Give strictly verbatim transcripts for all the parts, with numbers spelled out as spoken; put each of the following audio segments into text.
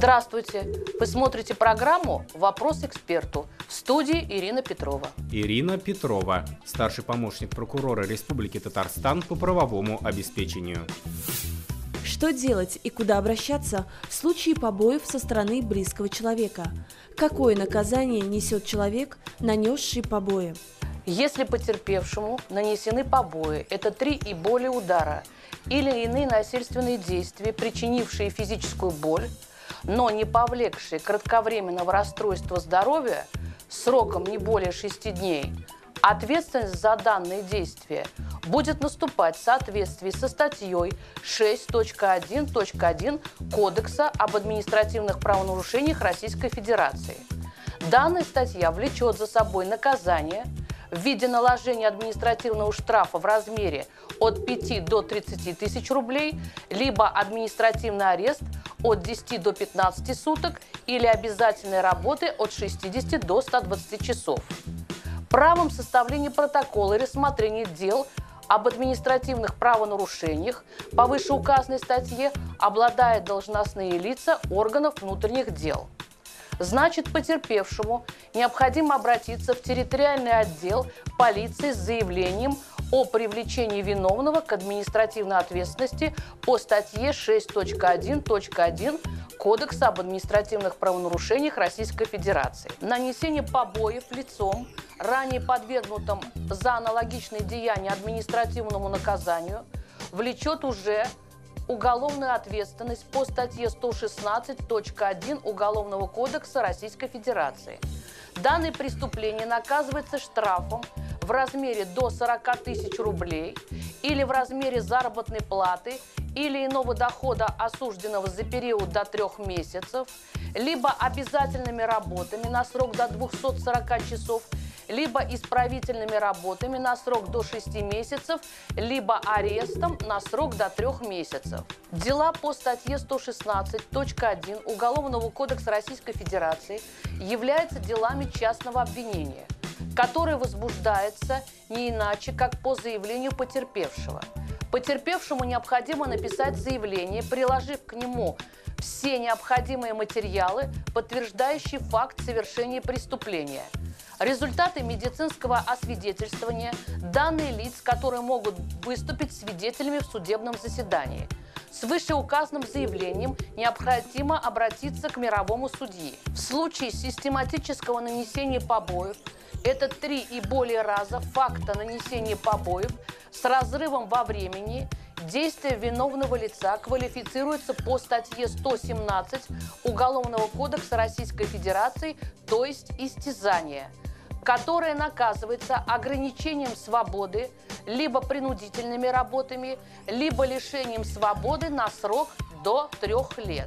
Здравствуйте! Вы смотрите программу «Вопрос эксперту». В студии Ирина Петрова. Ирина Петрова, старший помощник прокурора Республики Татарстан по правовому обеспечению. Что делать и куда обращаться в случае побоев со стороны близкого человека? Какое наказание несет человек, нанесший побои? Если потерпевшему нанесены побои, это три и более удара или иные насильственные действия, причинившие физическую боль, но не повлекшие кратковременного расстройства здоровья сроком не более шести дней, ответственность за данные действия будет наступать в соответствии со статьей шесть точка один точка один Кодекса об административных правонарушениях Российской Федерации. Данная статья влечет за собой наказание в виде наложения административного штрафа в размере от пяти до тридцати тысяч рублей, либо административный арест от десяти до пятнадцати суток или обязательной работы от шестидесяти до ста двадцати часов. Правом составления протокола и рассмотрения дел об административных правонарушениях по вышеуказанной статье обладают должностные лица органов внутренних дел. Значит, потерпевшему необходимо обратиться в территориальный отдел полиции с заявлением о привлечении виновного к административной ответственности по статье шесть точка один точка один Кодекса об административных правонарушениях Российской Федерации. Нанесение побоев лицом, ранее подвергнутым за аналогичные деяния административному наказанию, влечет уже уголовную ответственность по статье сто шестнадцать точка один Уголовного кодекса Российской Федерации. Данное преступление наказывается штрафом в размере до сорока тысяч рублей или в размере заработной платы или иного дохода осужденного за период до трех месяцев, либо обязательными работами на срок до двухсот сорока часов, либо исправительными работами на срок до шести месяцев, либо арестом на срок до трех месяцев. Дела по статье сто шестнадцать точка один Уголовного кодекса Российской Федерации являются делами частного обвинения, которое возбуждается не иначе, как по заявлению потерпевшего. Потерпевшему необходимо написать заявление, приложив к нему все необходимые материалы, подтверждающие факт совершения преступления. Результаты медицинского освидетельствования, данные лиц, которые могут выступить свидетелями в судебном заседании. С вышеуказанным заявлением необходимо обратиться к мировому судье. В случае систематического нанесения побоев, это три и более раза факта нанесения побоев с разрывом во времени, действие виновного лица квалифицируется по статье сто семнадцать Уголовного кодекса Российской Федерации, то есть истязание, которое наказывается ограничением свободы, либо принудительными работами, либо лишением свободы на срок до трех лет.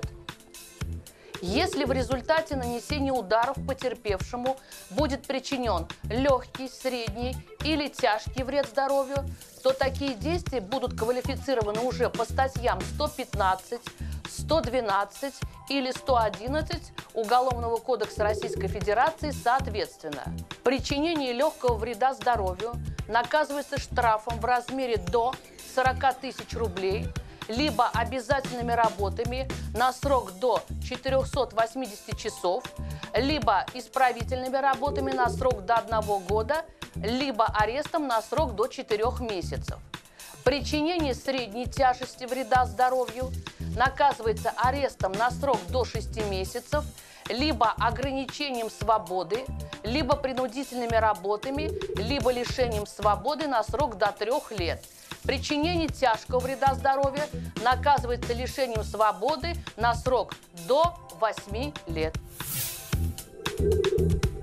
Если в результате нанесения ударов потерпевшему будет причинен легкий, средний или тяжкий вред здоровью, то такие действия будут квалифицированы уже по статьям сто пятнадцать, сто двенадцать или сто одиннадцать Уголовного кодекса Российской Федерации соответственно. Причинение легкого вреда здоровью наказывается штрафом в размере до сорока тысяч рублей, либо обязательными работами на срок до четырёхсот восьмидесяти часов, либо исправительными работами на срок до одного года, либо арестом на срок до четырех месяцев. Причинение средней тяжести вреда здоровью наказывается арестом на срок до шести месяцев, либо ограничением свободы, либо принудительными работами, либо лишением свободы на срок до трех лет. Причинение тяжкого вреда здоровью наказывается лишением свободы на срок до восьми лет.